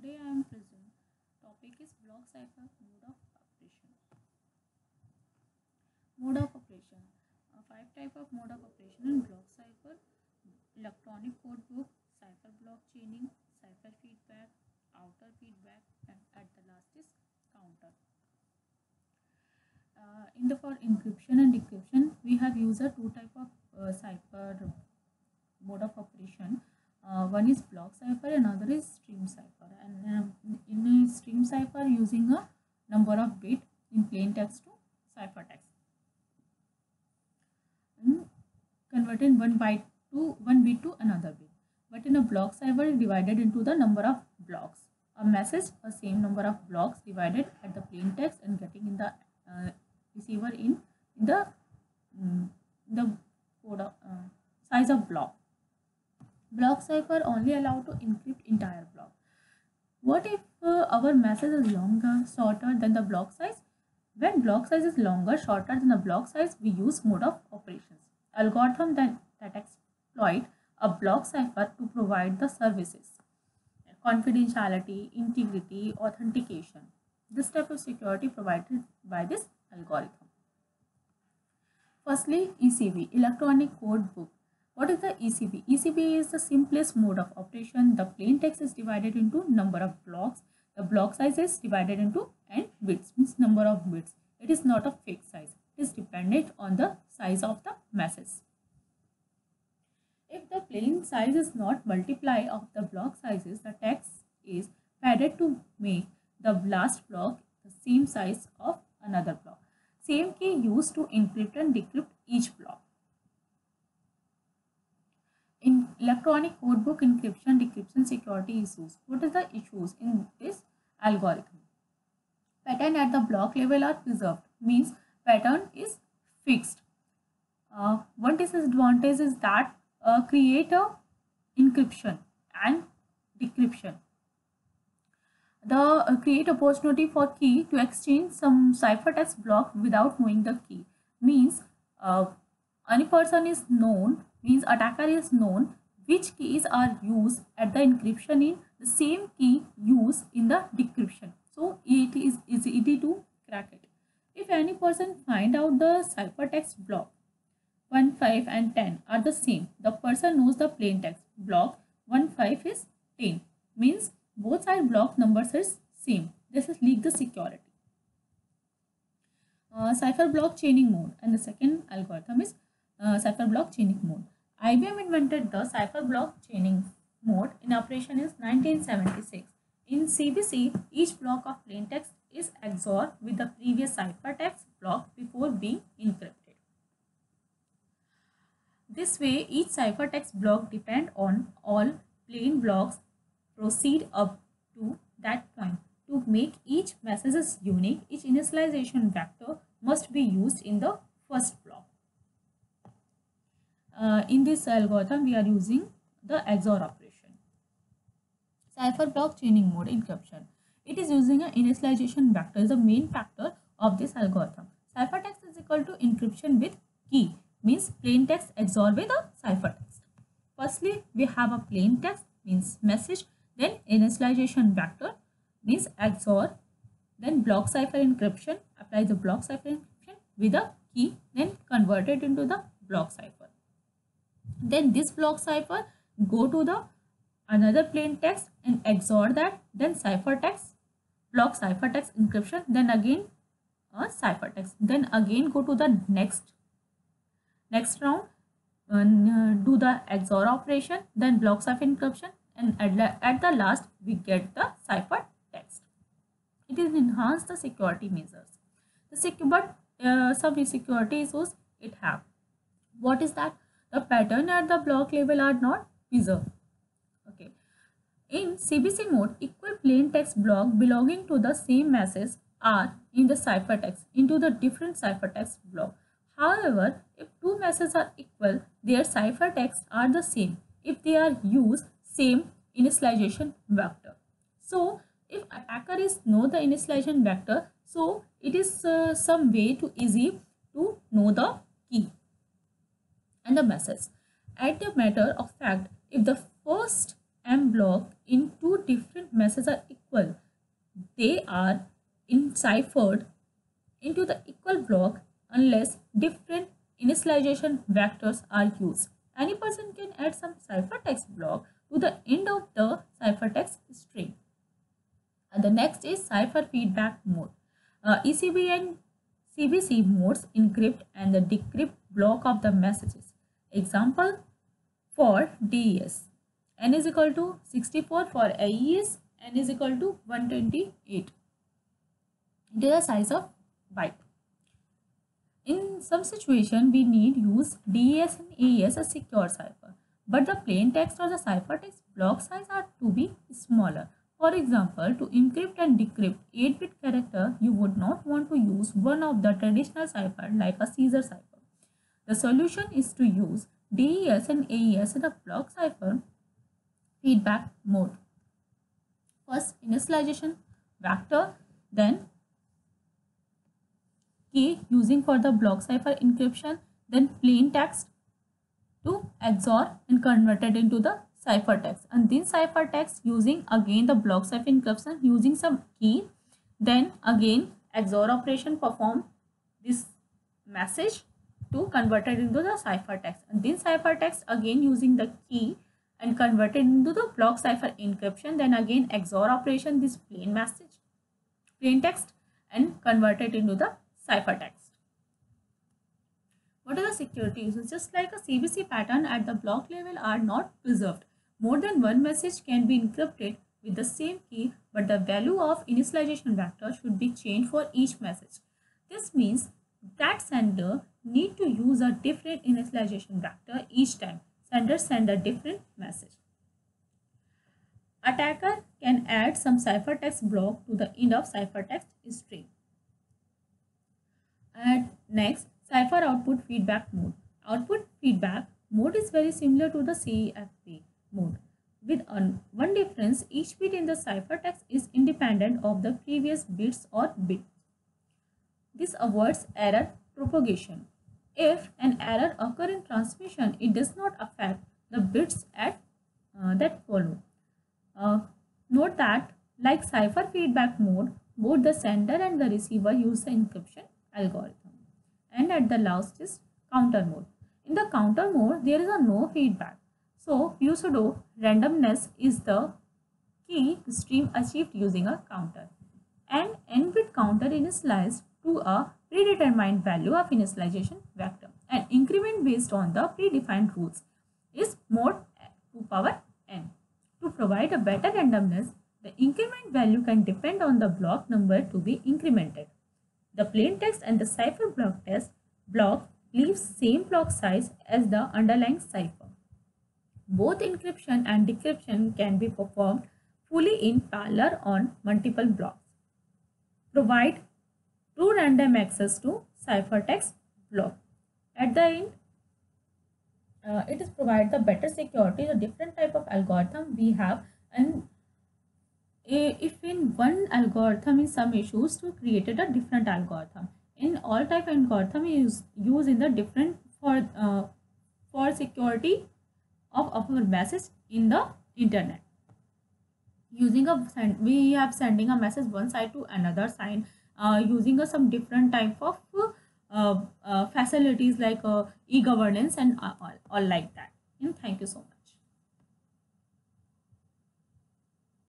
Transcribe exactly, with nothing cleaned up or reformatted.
Today I am present. Topic is block cipher mode of operation. Mode of operation. Uh, five type of mode of operation in block cipher: electronic code book, cipher block chaining, cipher feedback, outer feedback, and at the last is counter. Uh, in the for encryption and decryption, we have used a two type of uh, cipher mode of operation. Uh, one is block cipher, another is stream cipher. And um, in a stream cipher, using a number of bit in plain text to ciphertext, and converting one byte to one bit to another bit. But in a block cipher, divided into the number of blocks. A message, a same number of blocks divided at the plain text and getting in the uh, receiver in, in the um, the code of, uh, size of block. Block cipher only allowed to encrypt entire block. What if uh, our message is longer, shorter than the block size? When block size is longer, shorter than the block size, we use mode of operations. Algorithm that, that exploit a block cipher to provide the services: confidentiality, integrity, authentication. This type of security provided by this algorithm. Firstly, E C B, Electronic Code Book. What is the E C B? E C B is the simplest mode of operation. The plain text is divided into number of blocks. The block size is divided into n bits, means number of bits. It is not a fixed size. It is dependent on the size of the message. If the plain size is not multiply of the block sizes, the text is padded to make the last block the same size of another block. Same key used to encrypt and decrypt each block. In electronic codebook encryption, decryption, security issues. What is the issues in this algorithm? Pattern at the block level are preserved, means pattern is fixed. Uh, one disadvantage is that uh, create a encryption and decryption. The uh, create opportunity for key to exchange some ciphertext block without knowing the key, means uh, any person is known, means attacker is known which keys are used at the encryption in the same key used in the decryption. So it is easy to crack it. If any person find out the ciphertext block one, five and ten are the same, the person knows the plain text block one, five is ten, means both side block numbers is same. This is leak the security. Uh, cipher block chaining mode, and the second algorithm is uh, cipher block chaining mode. I B M invented the cipher block chaining mode in operation in nineteen seventy-six. In C B C, each block of plain text is X O R with the previous ciphertext block before being encrypted. This way, each ciphertext block depend on all plain blocks proceed up to that point. To make each message unique, each initialization vector must be used in the first block. Uh, in this algorithm, we are using the X O R operation. Cipher block chaining mode encryption. It is using an initialization vector is the main factor of this algorithm. Ciphertext is equal to encryption with key, means plain text X O R with a ciphertext. Firstly, we have a plain text, means message, then initialization vector, means X O R, then block cipher encryption, apply the block cipher encryption with a key, then convert it into the block cipher. Then this block cipher go to the another plain text and X O R that, then ciphertext, block ciphertext encryption, then again a ciphertext, then again go to the next next round and uh, do the X O R operation, then block cipher encryption, and at, at the last we get the ciphertext. It is enhance the security measures. The secure, but uh, some security issues it have. What is that? The pattern at the block level are not preserved. Okay. In C B C mode, equal plain text block belonging to the same message are in the ciphertext into the different ciphertext block. However, if two messages are equal, their ciphertexts are the same if they are used same initialization vector. So, if attacker is know the initialization vector, so it is uh, some way to easy to know the key and the message. At the matter of fact, if the first M block in two different messages are equal, they are enciphered into the equal block unless different initialization vectors are used. Any person can add some ciphertext block to the end of the ciphertext string. And the next is cipher feedback mode. Uh, E C B and C B C modes encrypt and the decrypt block of the messages. Example for D E S. N is equal to sixty-four, for A E S, N is equal to one hundred twenty-eight. It is the size of byte. In some situation, we need use D E S and A E S as secure cipher, but the plain text or the ciphertext block size are to be smaller. For example, to encrypt and decrypt eight bit character, you would not want to use one of the traditional cipher like a Caesar cipher. The solution is to use D E S and A E S in a block cipher feedback mode. First, initialization vector, then key using for the block cipher encryption, then plain text to X O R and converted into the ciphertext, and then ciphertext using again the block cipher encryption using some key, then again X O R operation perform this message to convert it into the ciphertext, and then ciphertext again using the key and convert it into the block cipher encryption, then again X O R operation this plain message, plain text, and convert it into the ciphertext. What are the security issues? Just like a C B C pattern at the block level are not preserved. More than one message can be encrypted with the same key, but the value of initialization vector should be changed for each message. This means that sender need to use a different initialization vector each time sender send a different message. Attacker can add some ciphertext block to the end of ciphertext string. And next, cipher output feedback mode. Output feedback mode is very similar to the C F P mode, with one difference: each bit in the ciphertext is independent of the previous bits or bit. This avoids error propagation. If an error occurs in transmission, it does not affect the bits at uh, that follow. Uh, note that, like cipher feedback mode, both the sender and the receiver use the encryption algorithm. And at the last is counter mode. In the counter mode, there is a no feedback. So, pseudo randomness is the key stream achieved using a counter. And n-bit counter initialized to a predetermined value of initialization vector. An increment based on the predefined rules is mode two power n. To provide a better randomness, the increment value can depend on the block number to be incremented. The plain text and the cipher block test block leaves same block size as the underlying cipher. Both encryption and decryption can be performed fully in parallel on multiple blocks. Provide true random access to ciphertext block. At the end, uh, it is provide the better security. The different type of algorithm we have, and if in one algorithm in some issues to created a different algorithm. In all type algorithm is used in the different for uh, for security of, of our message in the internet. Using a send, we have sending a message one side to another side uh, using a, some different type of uh, uh, facilities like uh, e-governance and all, all like that. And thank you so much.